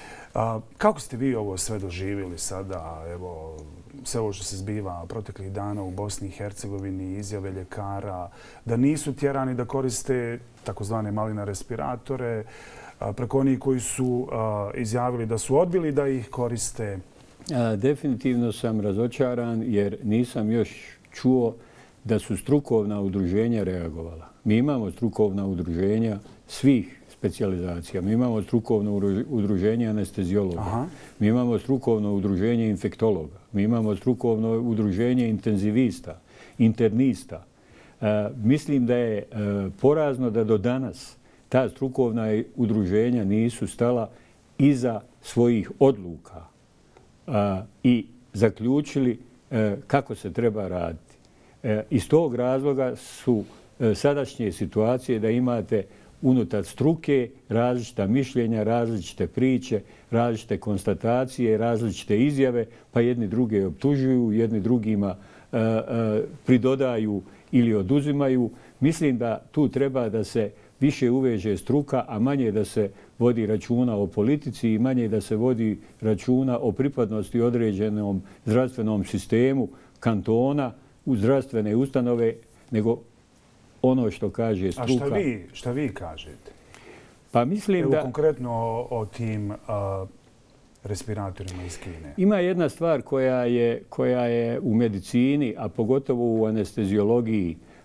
Kako ste vi ovo sve doživjeli sada, evo, sve ovo što se zbiva proteklih dana u Bosni i Hercegovini, izjave ljekara, da nisu tjerani da koriste takozvane malina respiratore, preko onih koji su izjavili da su odbili da ih koriste? Definitivno sam razočaran jer nisam još čuo da su strukovna udruženja reagovala. Mi imamo strukovna udruženja svih specijalizacija. Mi imamo strukovno udruženje anestezijologa. Aha. Mi imamo strukovno udruženje infektologa. Mi imamo strukovno udruženje intenzivista, internista. E, mislim da je e, porazno da do danas ta strukovna udruženja nisu stala iza svojih odluka e, i zaključili e, kako se treba raditi. E, iz tog razloga su e, sadašnje situacije da imate unutar struke različita mišljenja, različite priče, različite konstatacije, različite izjave, pa jedni druge optužuju, jedni drugima e, e, pridodaju ili oduzimaju. Mislim da tu treba da se više uveže struka, a manje da se vodi računa o politici i manje da se vodi računa o pripadnosti određenom zdravstvenom sistemu kantona u zdravstvene ustanove, nego ono što kaže struka. A šta vi, šta vi kažete? Pa mislim Evo da... konkretno o, o tim a, respiratorima iz Kine. Ima jedna stvar koja je, koja je u medicini, a pogotovo u anestezijologiji,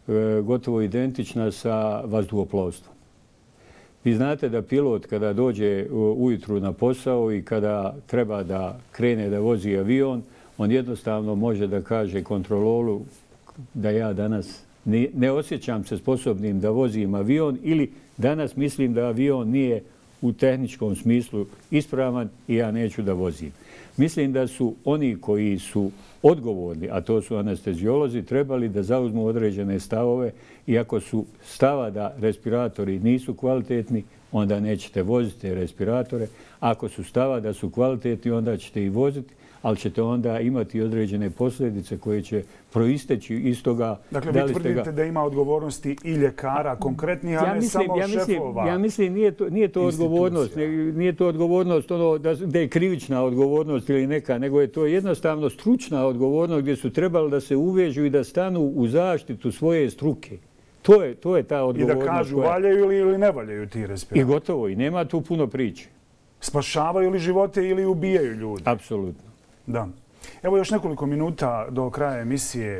gotovo identična sa vazduhoplovstvom. Vi znate da pilot kada dođe ujutru na posao i kada treba da krene da vozi avion, on jednostavno može da kaže kontroloru da ja danas ne osjećam se sposobnim da vozim avion ili danas mislim da avion nije u tehničkom smislu ispravan i ja neću da vozim. Mislim da su oni koji su odgovorni, a to su anesteziolozi, trebali da zauzmu određene stavove i ako su stava da respiratori nisu kvalitetni, onda nećete voziti te respiratore. Ako su stava da su kvalitetni, onda ćete ih voziti, ali ćete onda imati određene posljedice koje će proisteći iz toga. Dakle, vi tvrdite da ima odgovornosti i ljekara konkretnih, a ne samo šefova. Ja mislim, nije to odgovornost, nije to odgovornost da je krivična odgovornost ili neka, nego je to jednostavno stručna odgovornost gdje su trebali da se uvežu i da stanu u zaštitu svoje struke. To je ta odgovornost. I da kažu valjaju ili ne valjaju ti respiratori. I gotovo, i nema tu puno priče. Spašavaju li živote ili ubijaju ljudi? Apsolutno. Da. Evo još nekoliko minuta do kraja emisije.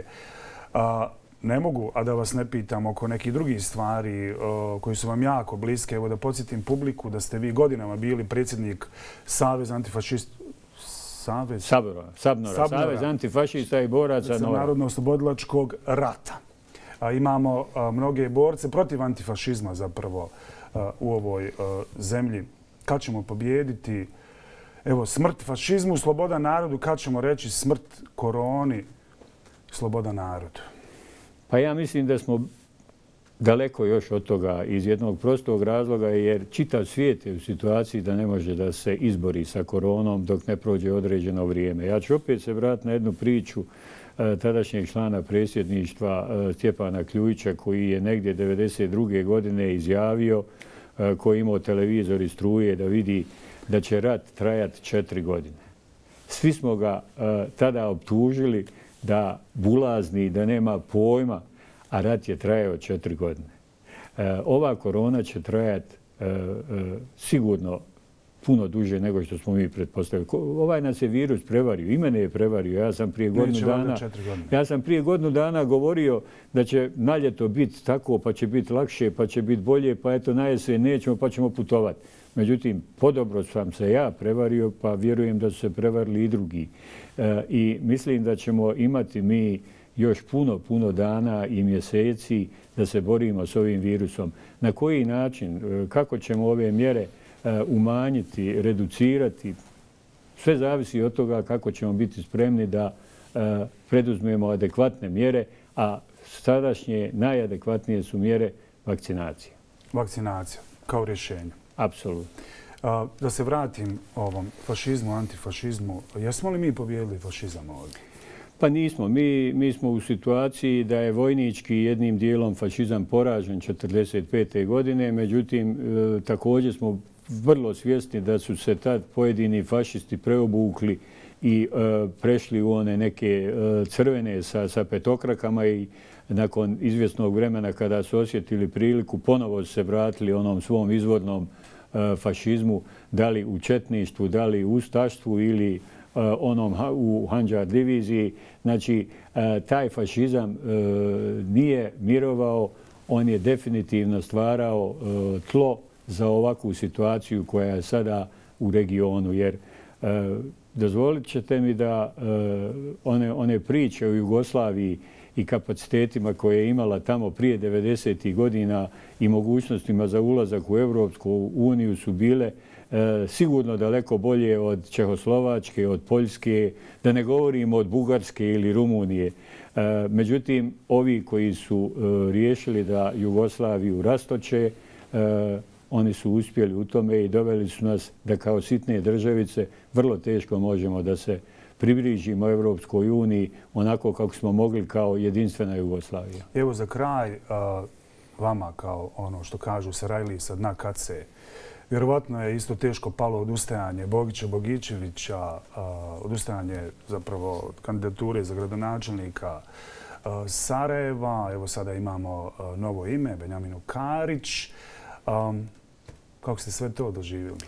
Ne mogu, a da vas ne pitam oko nekih drugih stvari koji su vam jako bliske. Evo da podsjetim publiku da ste vi godinama bili predsjednik Saveza antifašista. Savez? Sabora. Sabnora. Savez antifašista i boraca Nora. Narodno-oslobodilačkog rata. Imamo mnoge borce protiv antifašizma zapravo u ovoj zemlji. Kad ćemo pobijediti? Evo, smrt fašizmu, sloboda narodu. Kad ćemo reći smrt koroni, sloboda narodu? Pa ja mislim da smo daleko još od toga iz jednog prostog razloga, jer čitav svijet je u situaciji da ne može da se izbori sa koronom dok ne prođe određeno vrijeme. Ja ću opet se vratiti na jednu priču tadašnjeg člana predsjedništva Stjepana Kljujića, koji je negdje devedeset druge godine izjavio, koji je imao televizor i struje, da vidi da će rat trajati četiri godine. Svi smo ga tada optužili da bulazni, da nema pojma, a rat je trajao četiri godine. Ova korona će trajati sigurno puno duže nego što smo mi pretpostavili. Ovaj nas je virus prevario. I mene je prevario. Ja sam prije godinu dana, ja sam prije godinu dana govorio da će na ljeto biti tako, pa će biti lakše, pa će biti bolje, pa eto na jesen nećemo, pa ćemo putovati. Međutim, podobro sam se ja prevario, pa vjerujem da su se prevarili i drugi. I mislim da ćemo imati mi još puno, puno dana i mjeseci da se borimo s ovim virusom. Na koji način, kako ćemo ove mjere umanjiti, reducirati, sve zavisi od toga kako ćemo biti spremni da preduzmemo adekvatne mjere, a sadašnje najadekvatnije su mjere vakcinacije. Vakcinacija kao rješenje. Apsolutno. Da se vratim ovom fašizmu, antifašizmu, jesmo li mi pobijedili fašizam ovdje? Pa nismo. Mi, mi smo u situaciji da je vojnički jednim dijelom fašizam poražen četrdeset pete godine, međutim također smo vrlo svjesni da su se tad pojedini fašisti preobukli i e, prešli u one neke e, crvene sa, sa petokrakama i nakon izvjesnog vremena kada su osjetili priliku ponovo se vratili onom svom izvornom e, fašizmu, da li u četništvu, da li u ustaštvu ili e, onom ha, u Handžar diviziji. Znači, e, taj fašizam e, nije mirovao, on je definitivno stvarao e, tlo za ovakvu situaciju koja je sada u regionu. Jer e, dozvolit ćete mi da e, one, one priče o Jugoslaviji i kapacitetima koje je imala tamo prije devedesetih godina i mogućnostima za ulazak u Evropsku uniju su bile e, sigurno daleko bolje od Čehoslovačke, od Poljske, da ne govorimo od Bugarske ili Rumunije. E, međutim, ovi koji su e, riješili da Jugoslaviju rastoče, e, oni su uspjeli u tome i doveli su nas da kao sitne državice vrlo teško možemo da se približimo Evropskoj uniji onako kako smo mogli kao jedinstvena Jugoslavija. Evo za kraj vama kao ono što kažu Sarajli sa dna kace. Vjerovatno je isto teško palo odustajanje Bogića Bogićevića, odustajanje zapravo od kandidature za gradonačelnika Sarajeva. Evo sada imamo novo ime, Benjaminu Karić. Um, kako ste sve to doživjeli?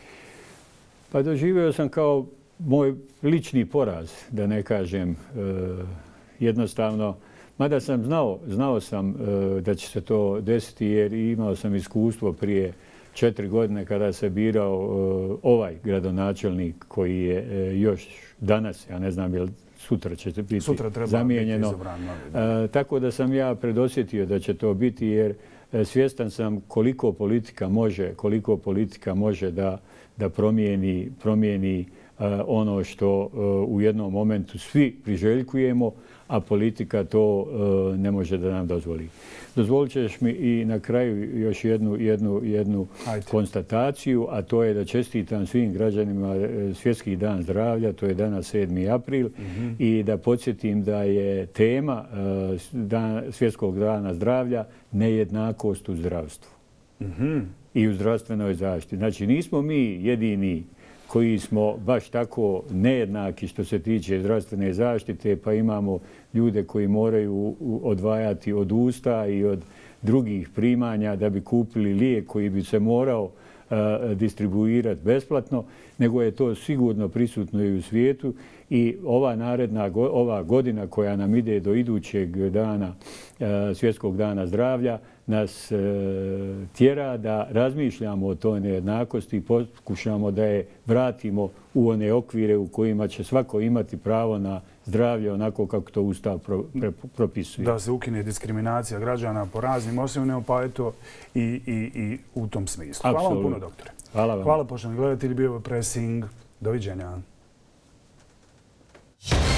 Pa doživio sam kao moj lični poraz, da ne kažem. E, jednostavno, Mada sam znao, znao sam da će se to desiti jer imao sam iskustvo prije četiri godine kada se birao ovaj gradonačelnik koji je još danas, ja ne znam je li sutra će biti sutra zamijenjeno. Biti izabran, tako da sam ja predosjetio da će to biti jer svjestan sam koliko politika može, koliko politika može da, da promijeni, promijeni ono što u jednom momentu svi priželjkujemo, a politika to ne može da nam dozvoli. Dozvolit ćeš mi i na kraju još jednu, jednu, jednu konstataciju, a to je da čestitam svim građanima Svjetski dan zdravlja, to je danas sedmi april, mm-hmm. i da podsjetim da je tema dan, Svjetskog dana zdravlja nejednakost u zdravstvu mm-hmm. i u zdravstvenoj zaštiti. Znači, nismo mi jedini koji smo baš tako nejednaki što se tiče zdravstvene zaštite, pa imamo ljude koji moraju odvajati od usta i od drugih primanja da bi kupili lijek koji bi se morao distribuirati besplatno, nego je to sigurno prisutno i u svijetu i ova naredna ova godina koja nam ide do idućeg dana, Svjetskog dana zdravlja, nas tjera da razmišljamo o toj nejednakosti i pokušamo da je vratimo u one okvire u kojima će svako imati pravo na zdravlje onako kako to Ustav pro, pre, propisuje. Da se ukine diskriminacija građana po raznim osnovima, pa eto i, i, i u tom smislu. Hvala Absolut. vam puno, doktore. Hvala vam. Hvala poštovani gledatelji, bio je Pressing. Doviđenja.